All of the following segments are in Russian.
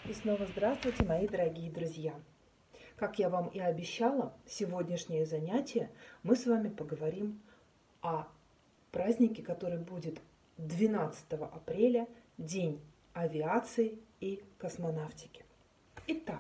И снова здравствуйте, мои дорогие друзья! Как я вам и обещала, сегодняшнее занятие мы с вами поговорим о празднике, который будет 12 апреля, День авиации и космонавтики. Итак,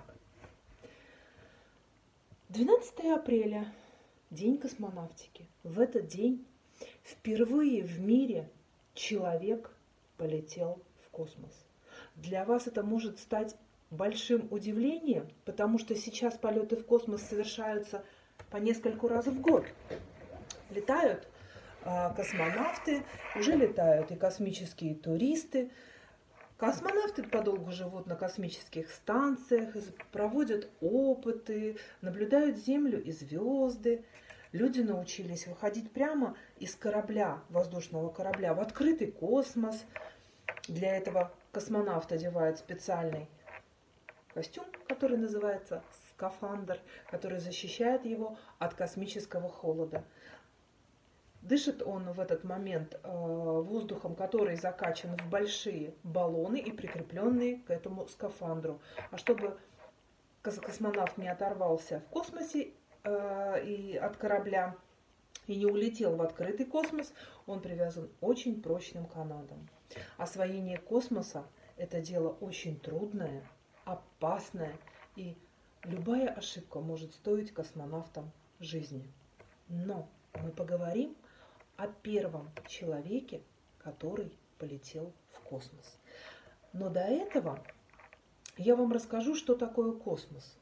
12 апреля, День космонавтики. В этот день впервые в мире человек полетел в космос. Для вас это может стать большим удивлением, потому что сейчас полеты в космос совершаются по нескольку раз в год. Летают космонавты, уже летают и космические туристы. Космонавты подолгу живут на космических станциях, проводят опыты, наблюдают Землю и звезды. Люди научились выходить прямо из корабля, воздушного корабля, в открытый космос. Для этого космонавт одевает специальный костюм, который называется скафандр, который защищает его от космического холода. Дышит он в этот момент воздухом, который закачан в большие баллоны и прикрепленные к этому скафандру. А чтобы космонавт не оторвался в космосе и от корабля и не улетел в открытый космос, он привязан очень прочным канатом. Освоение космоса – это дело очень трудное, опасное, и любая ошибка может стоить космонавтам жизни. Но мы поговорим о первом человеке, который полетел в космос. Но до этого я вам расскажу, что такое космос.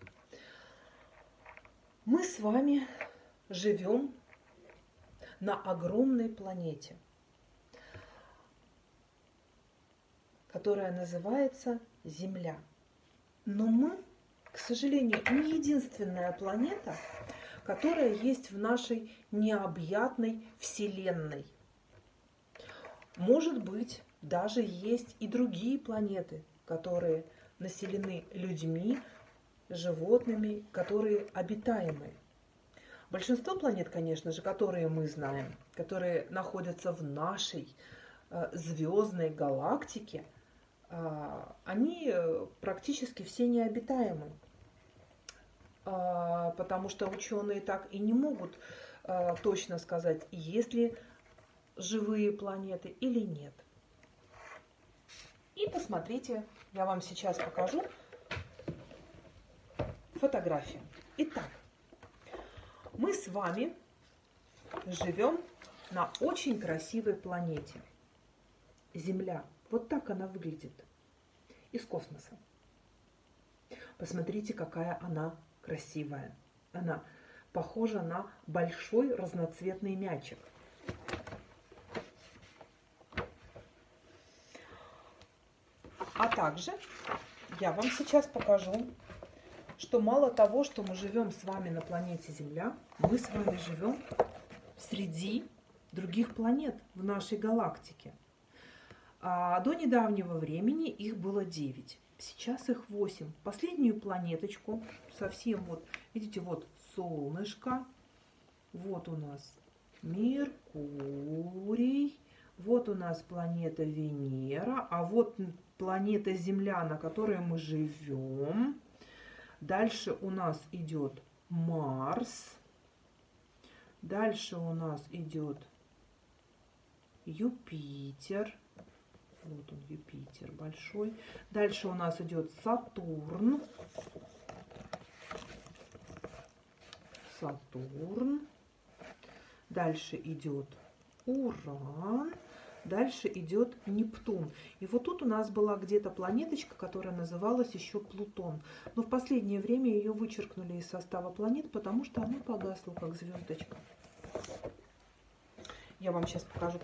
Мы с вами живем на огромной планете, которая называется Земля. Но мы, к сожалению, не единственная планета, которая есть в нашей необъятной Вселенной. Может быть, даже есть и другие планеты, которые населены людьми, животными, которые обитаемы. Большинство планет, конечно же, которые мы знаем, которые находятся в нашей звездной галактике, они практически все необитаемы, потому что ученые так и не могут точно сказать, есть ли живые планеты или нет. И посмотрите, я вам сейчас покажу фотографию. Итак, мы с вами живем на очень красивой планете. Земля. Вот так она выглядит из космоса. Посмотрите, какая она красивая. Она похожа на большой разноцветный мячик. А также я вам сейчас покажу, что мало того, что мы живем с вами на планете Земля, мы с вами живем среди других планет в нашей галактике. До недавнего времени их было 9. Сейчас их 8. Последнюю планеточку, совсем вот, видите, вот солнышко, вот у нас Меркурий, вот у нас планета Венера, а вот планета Земля, на которой мы живем. Дальше у нас идет Марс, дальше у нас идет Юпитер. Вот он, Юпитер большой. Дальше у нас идет Сатурн. Сатурн. Дальше идет Уран. Дальше идет Нептун. И вот тут у нас была где-то планеточка, которая называлась еще Плутон. Но в последнее время ее вычеркнули из состава планет, потому что она погасла, как звездочка. Я вам сейчас покажу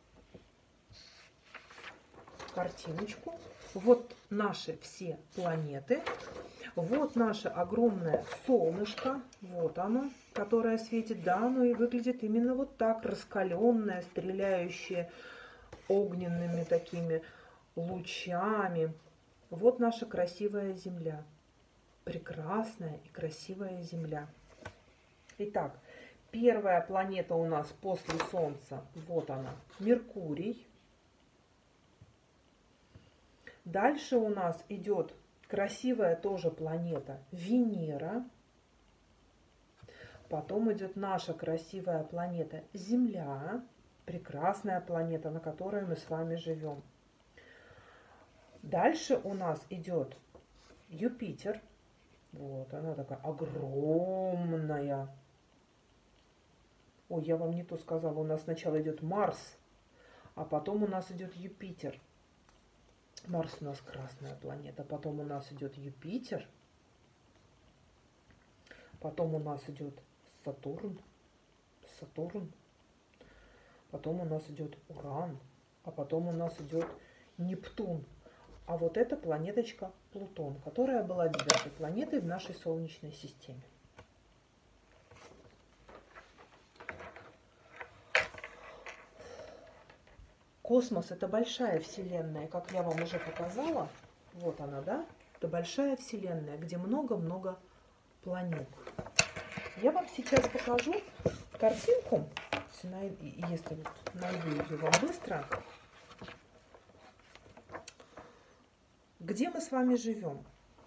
картиночку. Вот наши все планеты. Вот наше огромное солнышко. Вот оно, которое светит. Да, оно и выглядит именно вот так. Раскаленное, стреляющее огненными такими лучами. Вот наша красивая Земля. Прекрасная и красивая Земля. Итак, первая планета у нас после Солнца. Вот она, Меркурий. Дальше у нас идет красивая тоже планета Венера. Потом идет наша красивая планета Земля. Прекрасная планета, на которой мы с вами живем. Дальше у нас идет Юпитер. Вот, она такая огромная. Ой, я вам не то сказала. У нас сначала идет Марс, а потом у нас идет Юпитер. Марс у нас красная планета. Потом у нас идет Юпитер. Потом у нас идет Сатурн. Потом у нас идет Уран. А потом у нас идет Нептун. А вот эта планеточка Плутон, которая была 9-й планетой в нашей Солнечной системе. Космос – это большая Вселенная, как я вам уже показала. Вот она, да? Это большая Вселенная, где много-много планет. Я вам сейчас покажу картинку, если вот найду ее вам быстро, где мы с вами живем.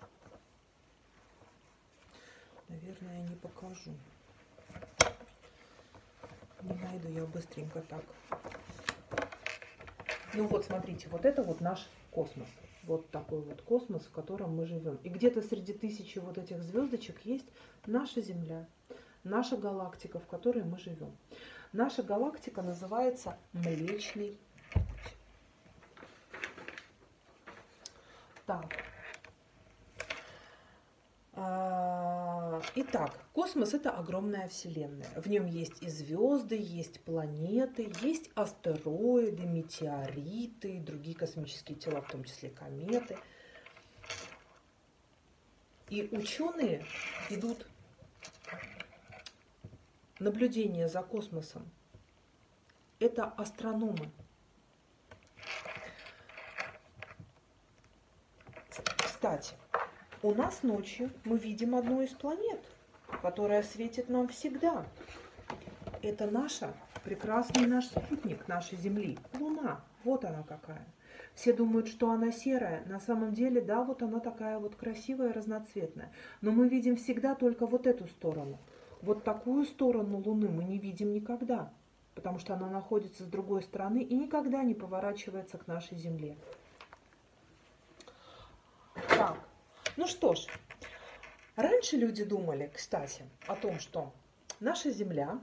Наверное, я не покажу. Не найду я быстренько так. Ну вот, смотрите, вот это вот наш космос. Вот такой вот космос, в котором мы живем. И где-то среди тысячи вот этих звездочек есть наша Земля, наша галактика, в которой мы живем. Наша галактика называется Млечный Путь. Так. Итак, космос – это огромная Вселенная. В нем есть и звезды, есть планеты, есть астероиды, метеориты, другие космические тела, в том числе кометы. И ученые ведут наблюдение за космосом. Это астрономы. Кстати, у нас ночью мы видим одну из планет, которая светит нам всегда. Это наша, прекрасный наш спутник нашей Земли, Луна. Вот она какая. Все думают, что она серая. На самом деле, да, вот она такая вот красивая, разноцветная. Но мы видим всегда только вот эту сторону. Вот такую сторону Луны мы не видим никогда, потому что она находится с другой стороны и никогда не поворачивается к нашей Земле. Так. Ну что ж, раньше люди думали, кстати, о том, что наша Земля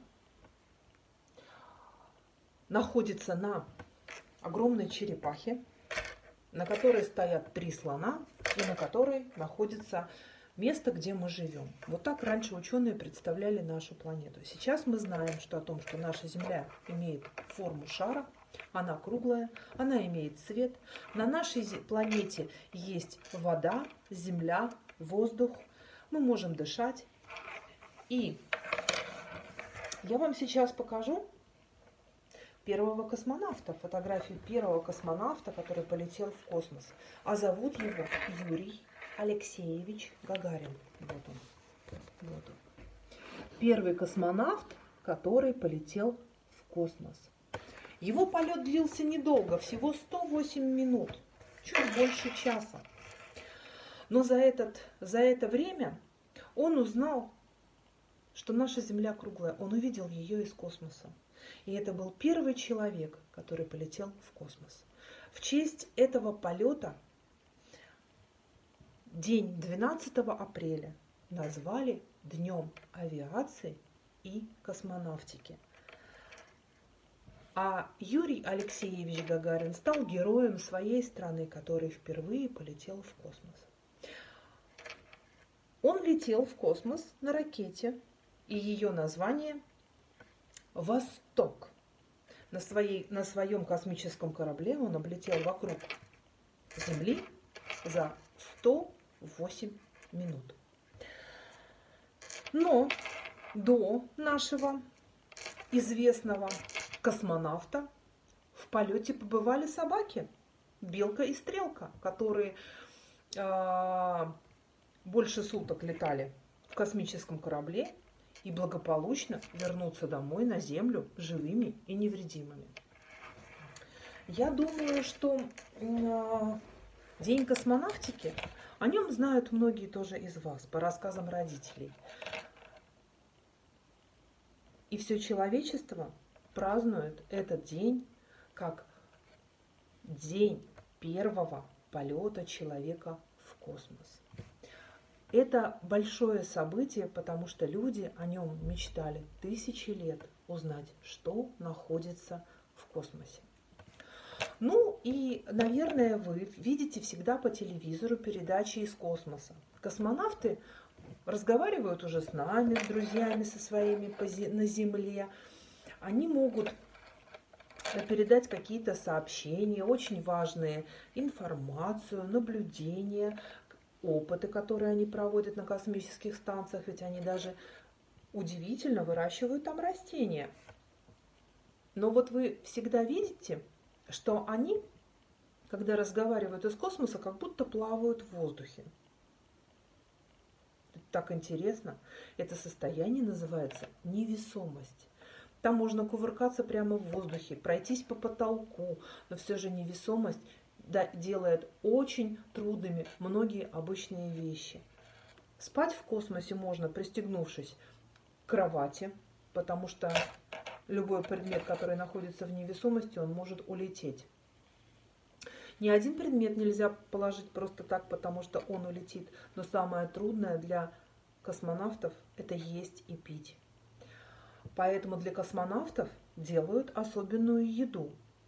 находится на огромной черепахе, на которой стоят 3 слона и на которой находится место, где мы живем. Вот так раньше ученые представляли нашу планету. Сейчас мы знаем, что о том, что наша Земля имеет форму шара, она круглая, она имеет цвет. На нашей планете есть вода, земля, воздух. Мы можем дышать. И я вам сейчас покажу первого космонавта, фотографию первого космонавта, который полетел в космос. А зовут его Юрий Алексеевич Гагарин. Вот он. Вот он. Первый космонавт, который полетел в космос. Его полет длился недолго, всего 108 минут, чуть больше часа. Но за это время он узнал, что наша Земля круглая. Он увидел ее из космоса. И это был первый человек, который полетел в космос. В честь этого полета день 12 апреля назвали Днем авиации и космонавтики. А Юрий Алексеевич Гагарин стал героем своей страны, который впервые полетел в космос. Он летел в космос на ракете, и ее название «Восток». На своем космическом корабле он облетел вокруг Земли за 108 минут. Но до нашего известного космонавта в полете побывали собаки, Белка и Стрелка, которые больше суток летали в космическом корабле и благополучно вернуться домой на Землю живыми и невредимыми. Я думаю, что День космонавтики О нем знают многие тоже из вас, по рассказам родителей. И все человечество празднует этот день как день первого полета человека в космос. Это большое событие, потому что люди о нем мечтали тысячи лет узнать, что находится в космосе. Ну и, наверное, вы видите всегда по телевизору передачи из космоса. Космонавты разговаривают уже с нами, с друзьями, со своими на Земле. Они могут передать какие-то сообщения, очень важные, информацию, наблюдения, опыты, которые они проводят на космических станциях, ведь они даже удивительно выращивают там растения. Но вот вы всегда видите, что они, когда разговаривают из космоса, как будто плавают в воздухе. Это так интересно. Это состояние называется невесомость. Там можно кувыркаться прямо в воздухе, пройтись по потолку, но все же невесомость делает очень трудными многие обычные вещи. Спать в космосе можно, пристегнувшись к кровати, потому что любой предмет, который находится в невесомости, он может улететь. Ни один предмет нельзя положить просто так, потому что он улетит. Но самое трудное для космонавтов – это есть и пить. Поэтому для космонавтов делают особенную еду.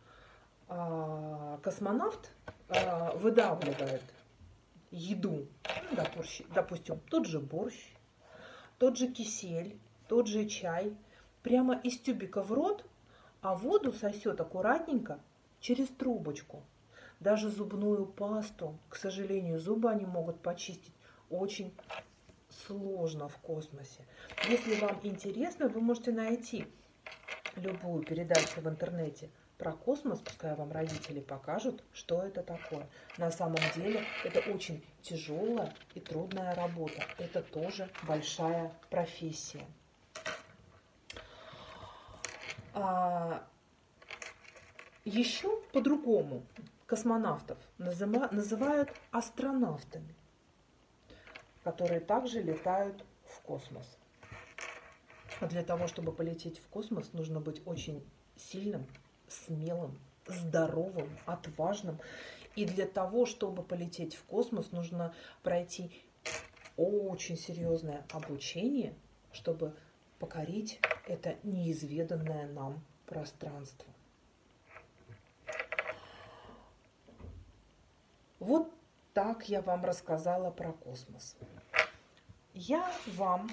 Космонавт выдавливает еду, допустим, тот же борщ, тот же кисель, тот же чай, прямо из тюбика в рот, а воду сосет аккуратненько через трубочку. Даже зубную пасту, к сожалению, зубы они могут почистить очень сложно в космосе. Если вам интересно, вы можете найти любую передачу в интернете про космос, пускай вам родители покажут, что это такое. На самом деле это очень тяжелая и трудная работа. Это тоже большая профессия. Еще по-другому космонавтов называют астронавтами, которые также летают в космос. А для того, чтобы полететь в космос, нужно быть очень сильным, смелым, здоровым, отважным. И для того, чтобы полететь в космос, нужно пройти очень серьезное обучение, чтобы покорить это неизведанное нам пространство. Вот так я вам рассказала про космос. Я вам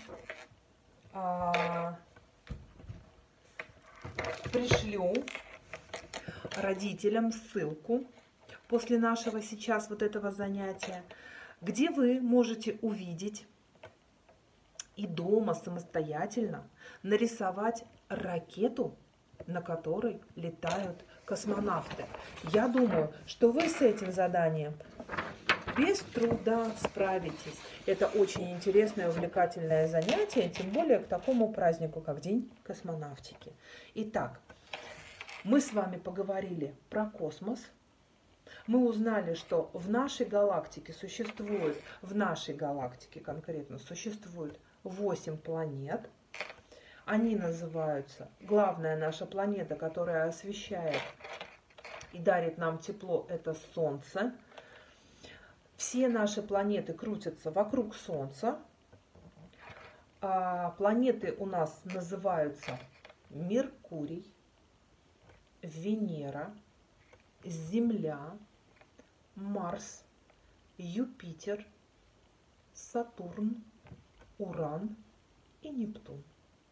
пришлю родителям ссылку после нашего сейчас вот этого занятия, где вы можете увидеть и дома самостоятельно нарисовать ракету, на которой летают космонавты. Я думаю, что вы с этим заданием без труда справитесь. Это очень интересное и увлекательное занятие, тем более к такому празднику, как День космонавтики. Итак, мы с вами поговорили про космос. Мы узнали, что в нашей галактике конкретно существует 8 планет. Они называются, главная наша планета, которая освещает и дарит нам тепло, это Солнце. Все наши планеты крутятся вокруг Солнца. Планеты у нас называются Меркурий, Венера, Земля, Марс, Юпитер, Сатурн, Уран и Нептун.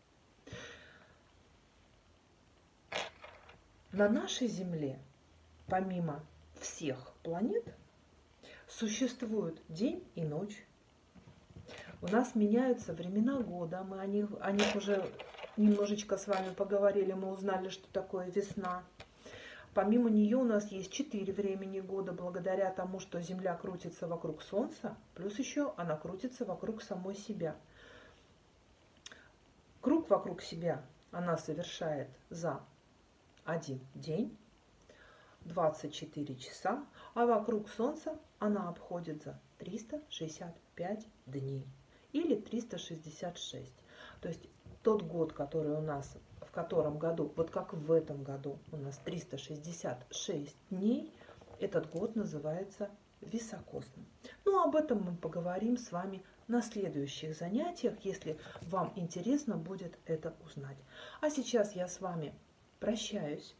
На нашей Земле, помимо всех планет, существуют день и ночь. У нас меняются времена года. Мы о них уже немножечко с вами поговорили. Мы узнали, что такое весна. Помимо нее у нас есть 4 времени года, благодаря тому, что Земля крутится вокруг Солнца, плюс еще она крутится вокруг самой себя. Круг вокруг себя она совершает за один день. 24 часа, а вокруг Солнца она обходит за 365 дней или 366. То есть тот год, который у нас, в котором году, вот как в этом году у нас 366 дней, этот год называется високосным. Ну, об этом мы поговорим с вами на следующих занятиях, если вам интересно будет это узнать. А сейчас я с вами прощаюсь.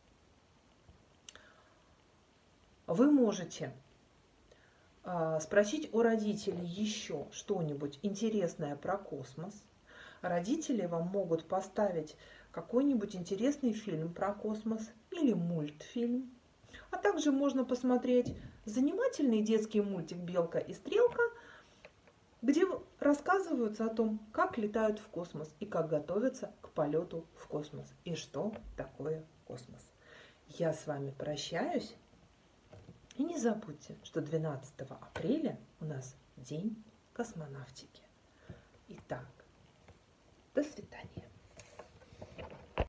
Вы можете спросить у родителей еще что-нибудь интересное про космос. Родители вам могут поставить какой-нибудь интересный фильм про космос или мультфильм. А также можно посмотреть занимательный детский мультик «Белка и стрелка», где рассказываются о том, как летают в космос и как готовятся к полету в космос и что такое космос. Я с вами прощаюсь. И не забудьте, что 12 апреля у нас День космонавтики. Итак, до свидания.